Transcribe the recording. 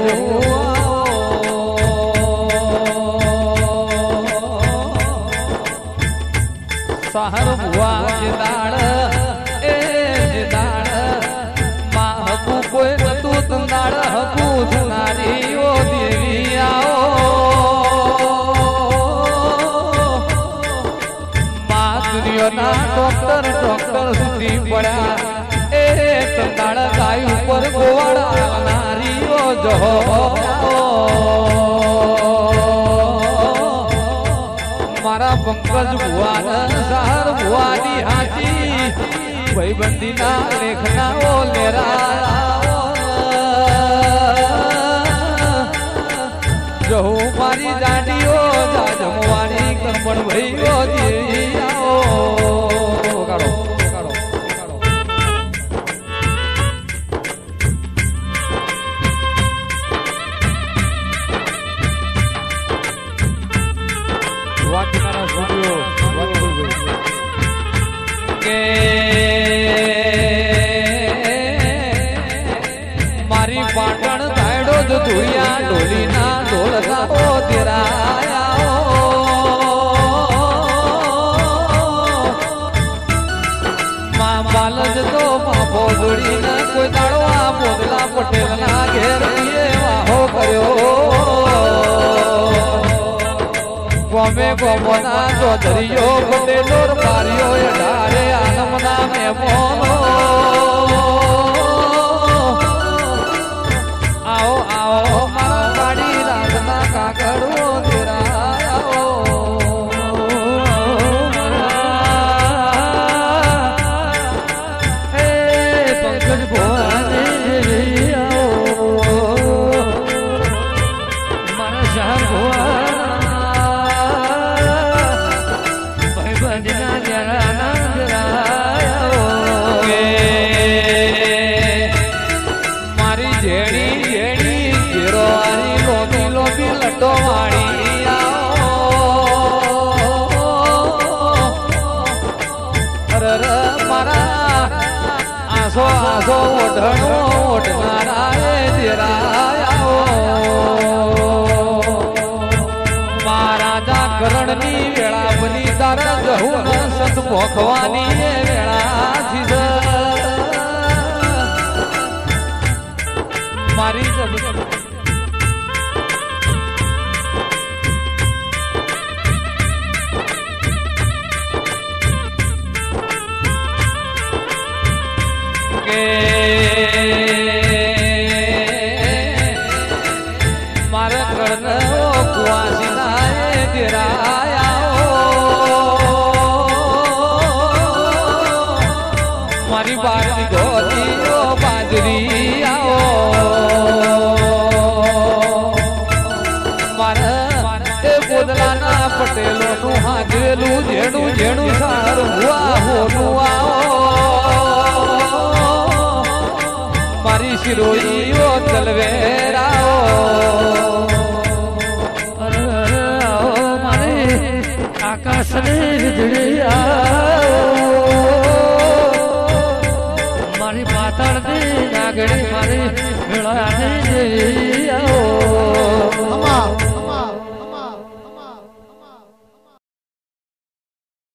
સહર ભુવા જદાળ એ જદાળ માં હકુ કોઈ નતું તંદાળ હકુ થનારીઓ દેવી આવો માં દુનિયાના ડોક્ટર સુધી પડ્યા એ તંદાળ ગાય ઉપર ગોવાળા નારીઓ જો મારા પંકજ ભુવાન સહર ભુવાની હાથી ભાઈબંધી ના લેખના ઓ લેરા જો મારી જાડીઓ જમવાની કંપણ ભાઈઓ દેવી આવો કાઢો મારી પાટણ ધાયડો ધુરિયા ઢોલી ના ઢોલકા ઓ તેરાયા માં બાલજ તો બાપો જોડી ના કોઈ દાડો આ બોદલા પટેલ ના ઘેર વાહો કર્યો ગમે ગમના ચૌધરીઓ પટેલો માર્યો અઢારે આનમના મેમોનો આવો આવો મારા વાડી રાતના કાકડો દેરાયો હે પંકજ ભોવાને દેવી આવો મારા શહર ભોવા મારી જેડી જેડી ઘેરોવાની લોબી લોબી લટો વાળી અરર મારા આસો આસો ઓઢણો ઓઢનારા એ દેરાયા મહારાજા કરણની વેળા બની તારા જહુન સંત ભોખવાની વેળા થી મારી કે મારા કર્ણ કુવાસી ના દેરાયા મારી બારની ગોતીઓ બાજરી આવો બોદલાના પટેલો નું હાજરેલું જેણું જેણું સારું હોનું આવો મારી શિરોઈઓ તલવેરાઓ મારી આકાશની વીજળી મારી પાતળની નાગડી મારી મેળાની